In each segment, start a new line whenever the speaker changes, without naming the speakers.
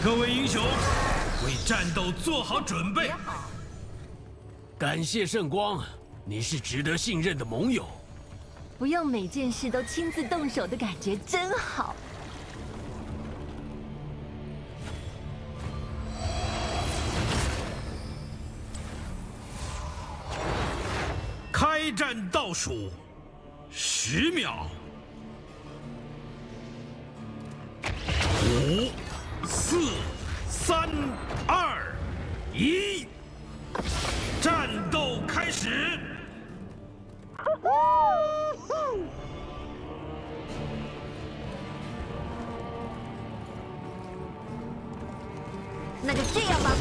各位英雄，为战斗做好准备。
感谢圣光，你是值得信任的盟友。
不用每件事都亲自动手的感觉真好。
开战倒数10秒，5、4、3、2、1，战斗开始！
那就这样吧。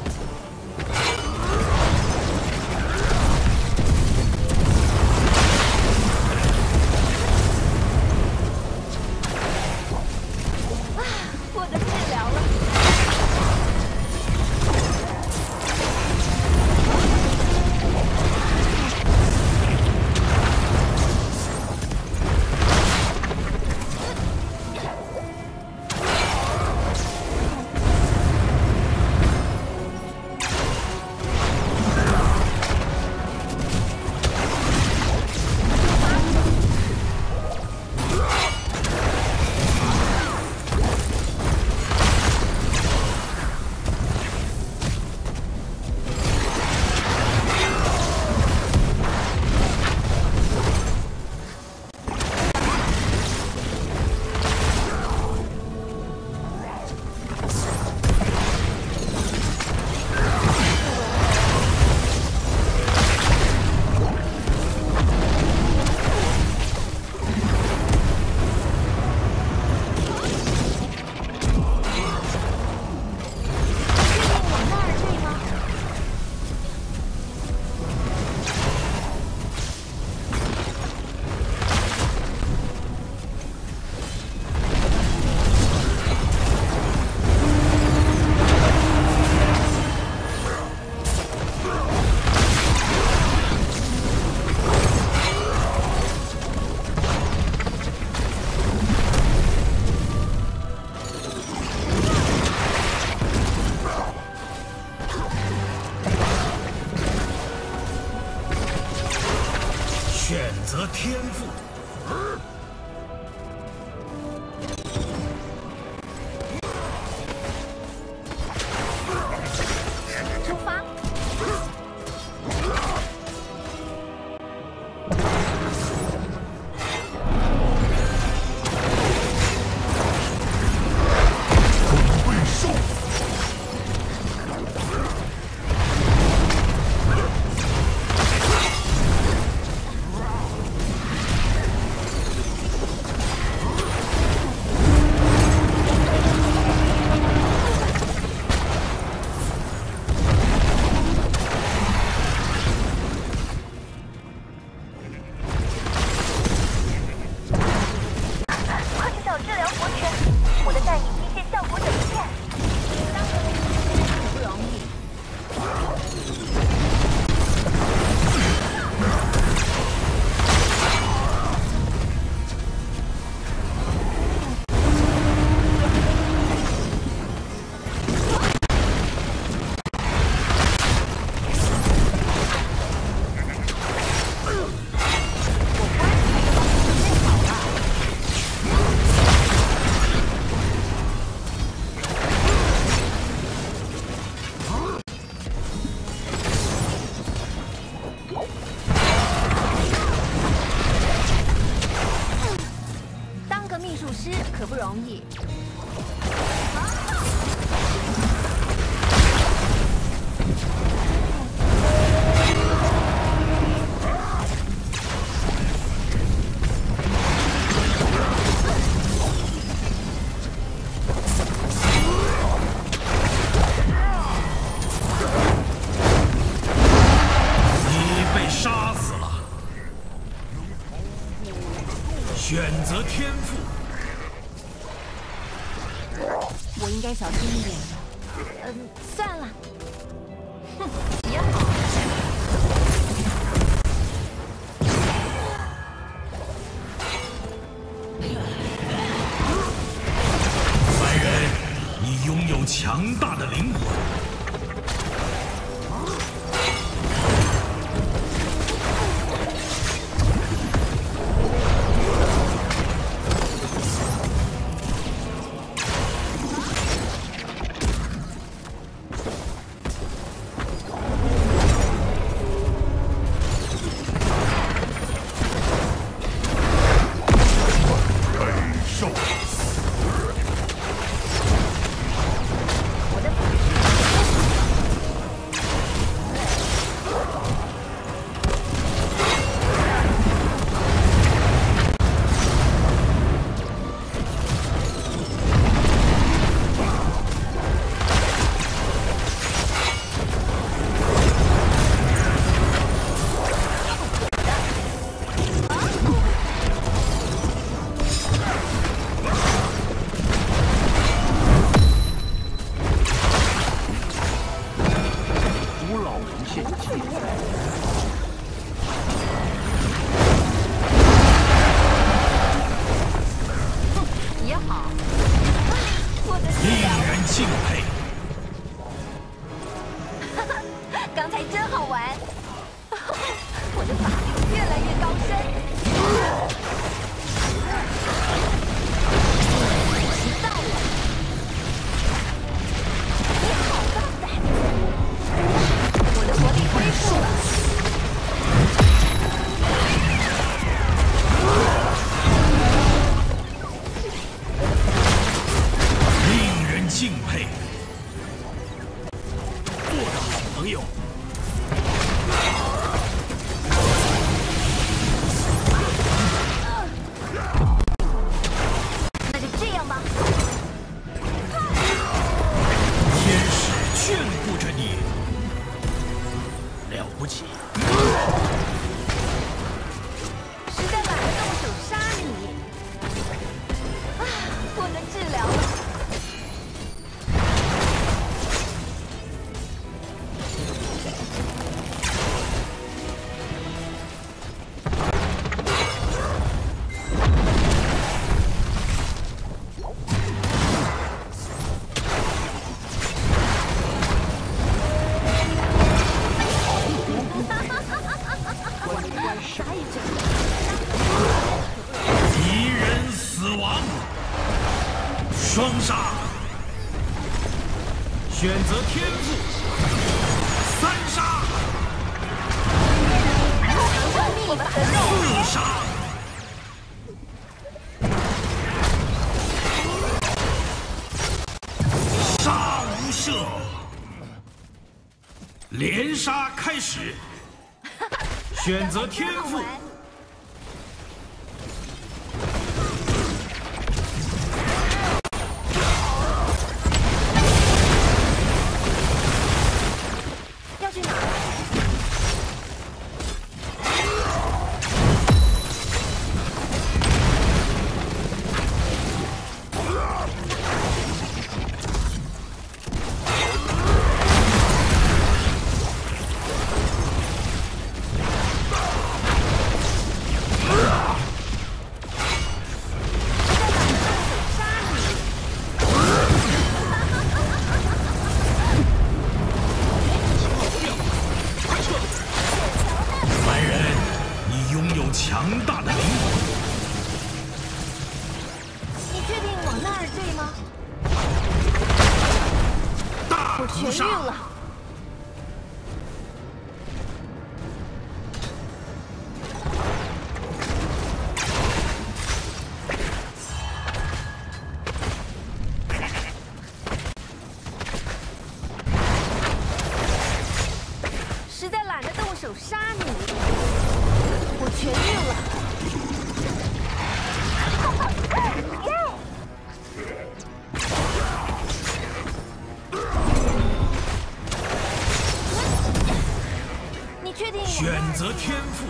我的治疗了。
选择天赋。
出发。
备受。
可不容易。
你被杀死了。选择天赋。
我应该小心一点的。算了。哼，也好。
凡人，你拥有有强大的灵魂。 双杀，选择天赋，三杀，四杀，杀无赦，连杀开始，选择天赋。 强大的灵魂，
你确定往那儿对吗？
大屠杀！
我痊愈了。实在懒得动手杀你。 我痊愈了。你确定？
选择天赋。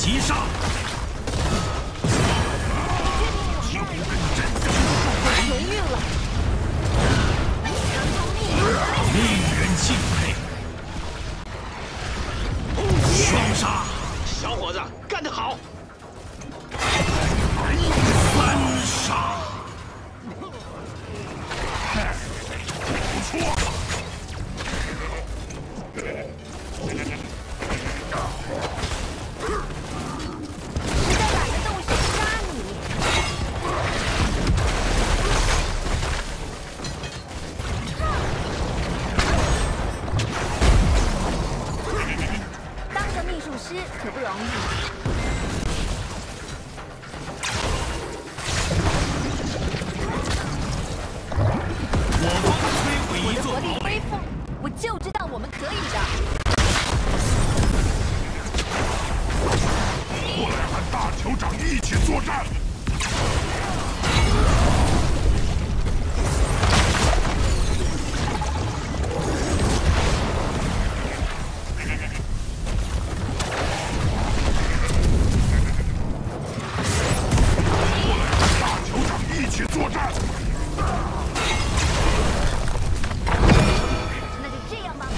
击杀！
痊愈了。
令人敬佩。双杀！
小伙子，干得好！
三杀！不错。
是在哪个洞穴杀你？当个秘术师可不容易。
我方摧毁一座
火力
堡垒。
恢复，我就知道我们可以的。
过来和大酋长一起作战！过来和大酋长一起作战！
那就这样吧。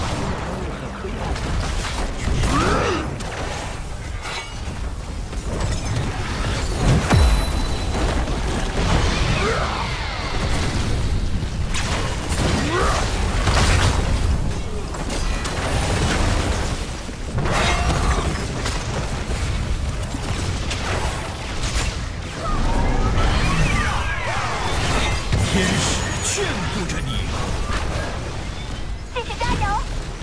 天使眷顾着你。
继续加油！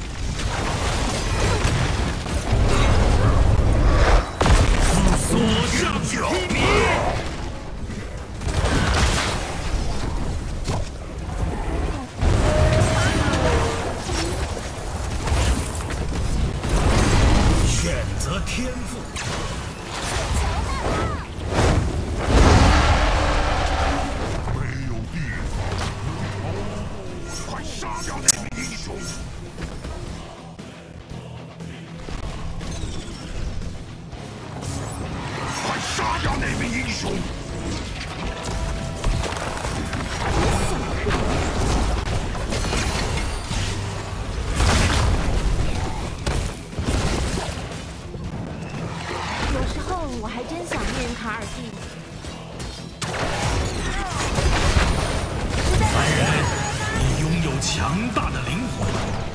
所向披靡。选择天赋。
没有地方，快杀掉那名英雄！快杀掉那名英雄！
有时候我还真想念卡尔蒂。
凡人，你拥有强大的灵魂。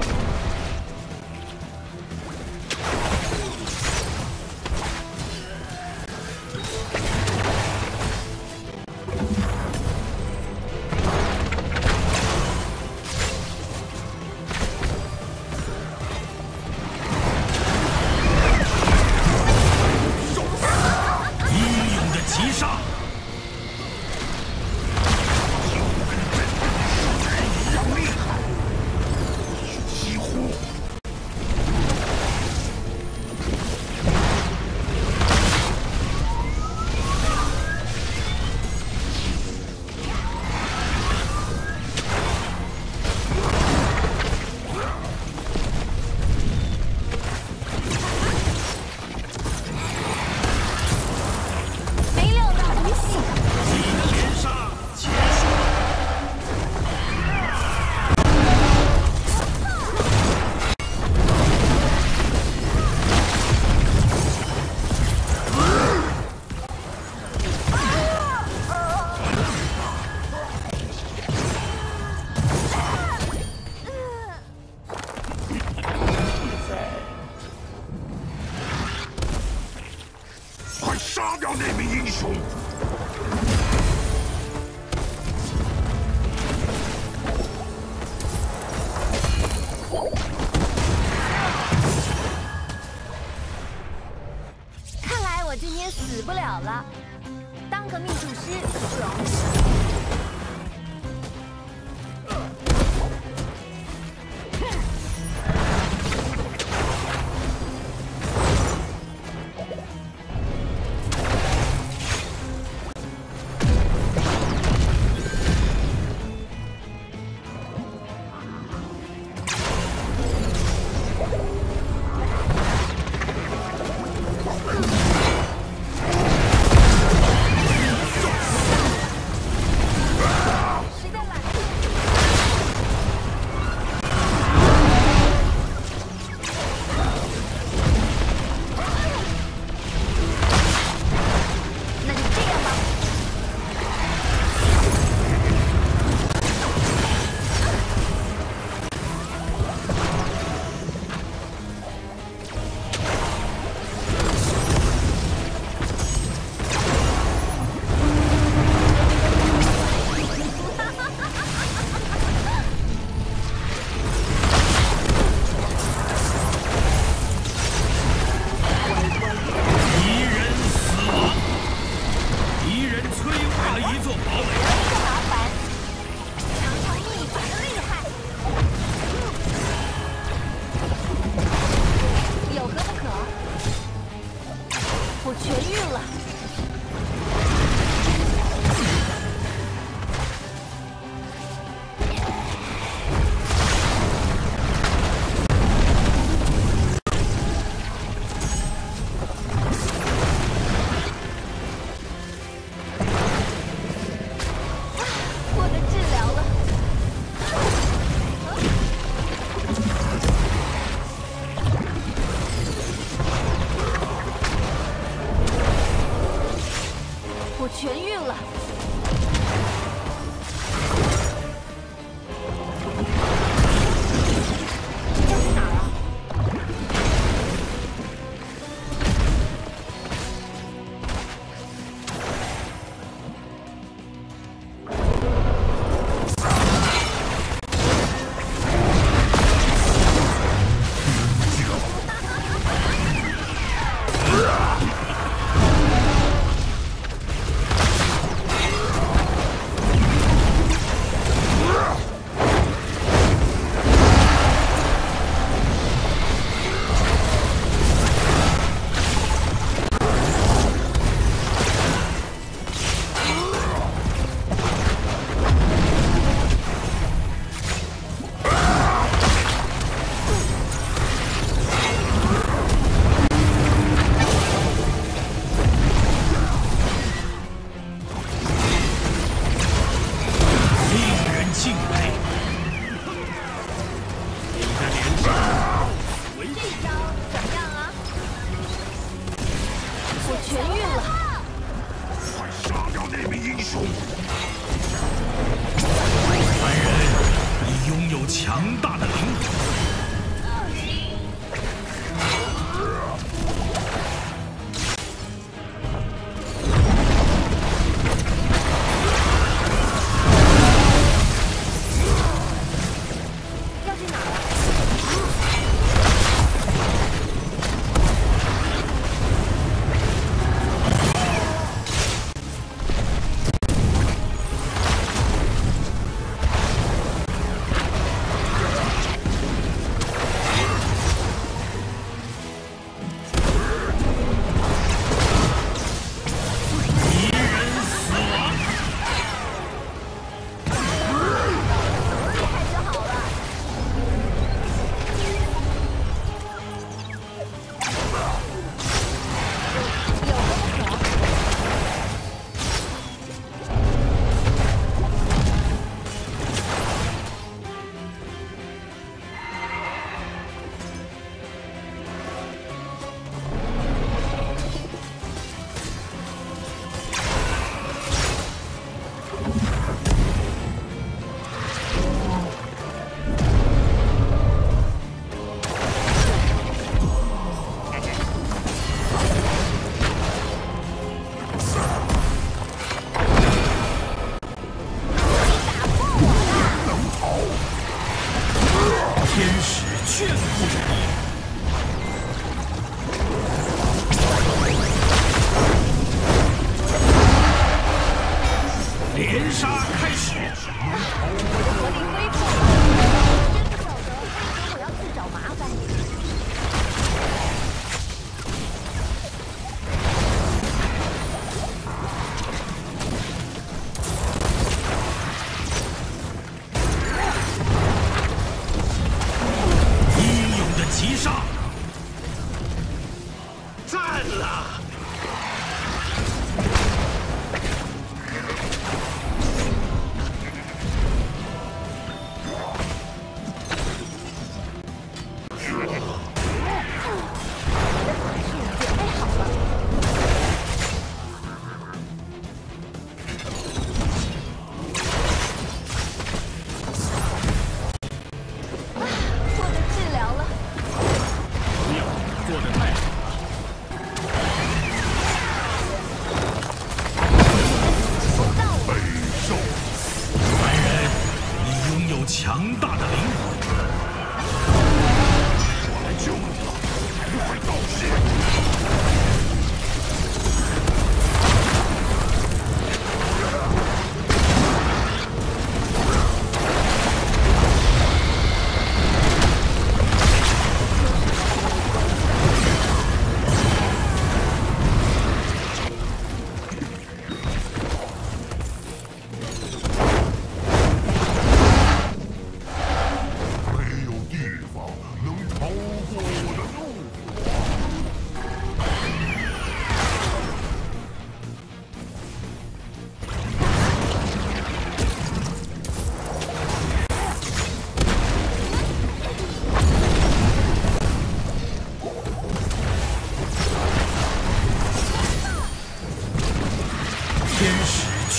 英勇的击杀！
一样厉害！几乎
没料到不幸。
你的连杀结束了。
快杀掉那名英雄！
看来我今天死不了了。当个秘术师可不容易。 痊愈了。这是哪儿啊？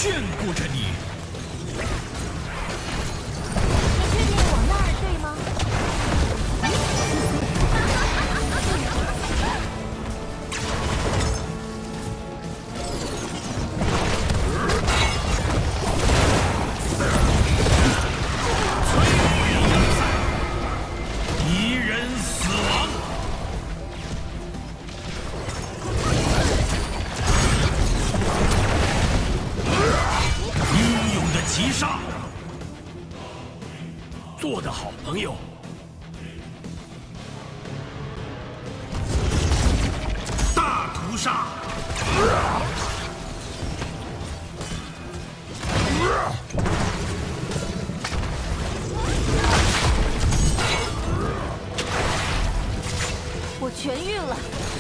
眷顾着你。
你确定我那儿对吗？
敌人死亡。英勇的击杀，
做得好，朋友。
大屠杀。
我痊愈了。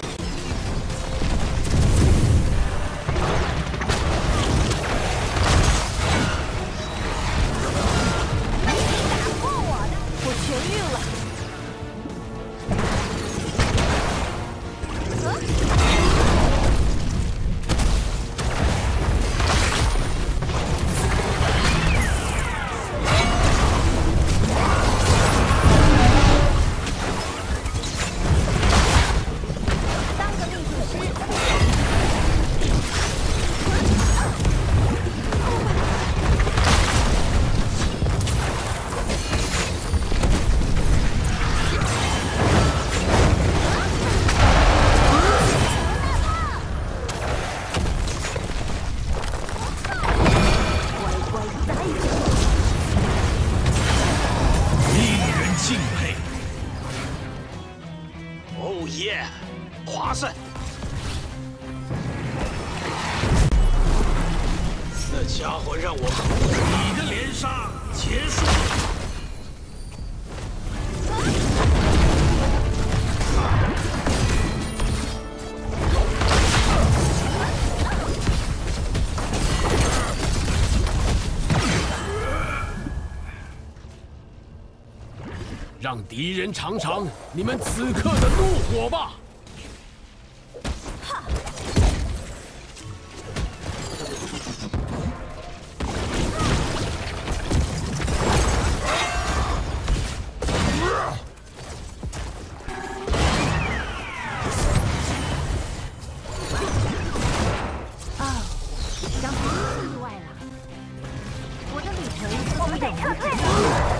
我痊愈了。当个历术师。乖乖待着。
令人敬佩。
哦耶，划算！那家伙让我
你的连杀结束了。
让敌人尝尝你们此刻的怒火吧！
刚才真意外了。我的旅程，我们得撤退。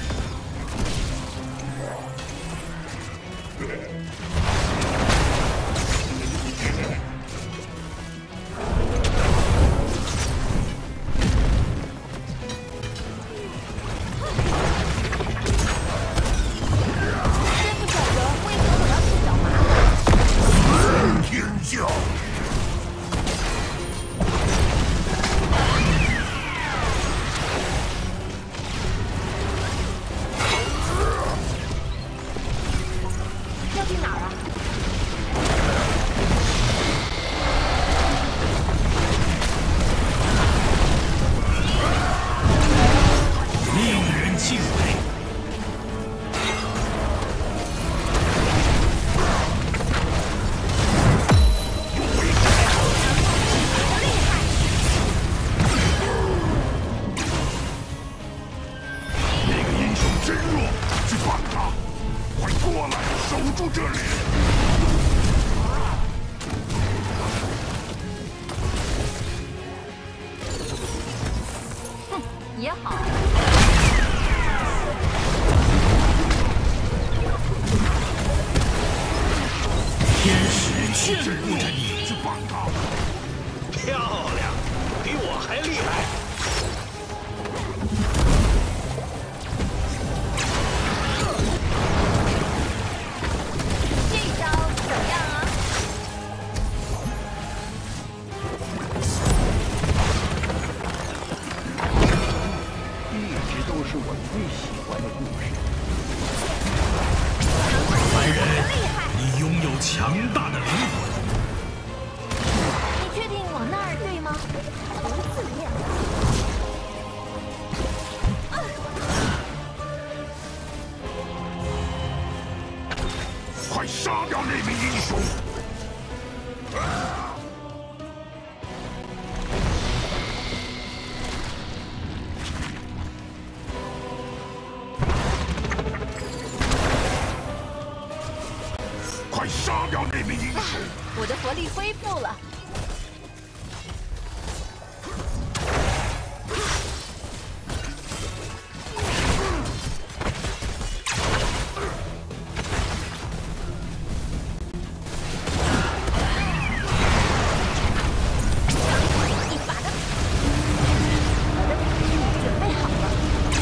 真不晓得为何我要自找麻烦。
天降。
要去哪儿啊？
令人敬佩。
那个英雄真弱，去帮他！快过来，守住这里！
也好。
天使眷顾着你。
去帮他！
漂亮，比我还厉害！
这一招怎么样啊？
一直都是我最喜欢的故事。
凡人，你拥有强大的灵魂。
你确定往那儿对吗？不自恋。 活力恢复了。一把的，我的武器准备好了。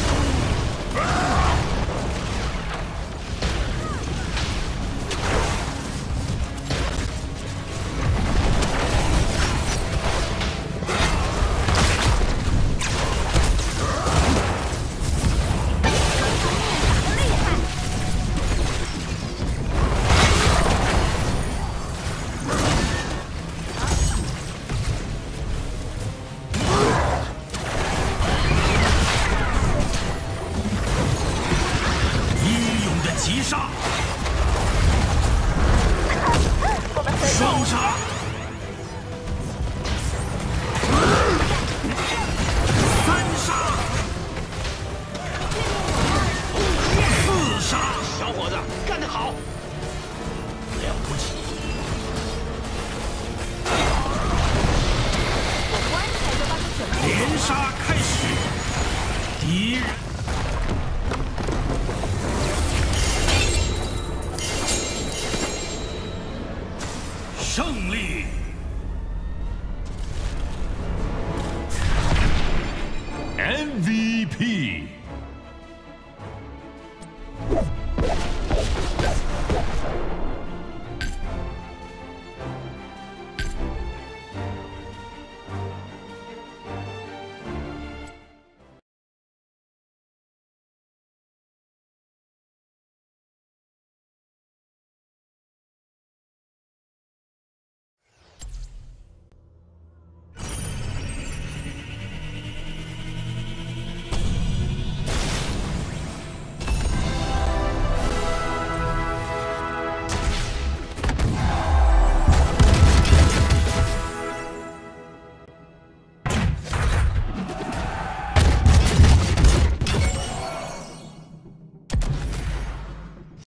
击杀，双杀，三杀，四杀，
小伙子干得好，了不起！
我棺材都帮你准备好了。
连杀开始，敌人。 胜利。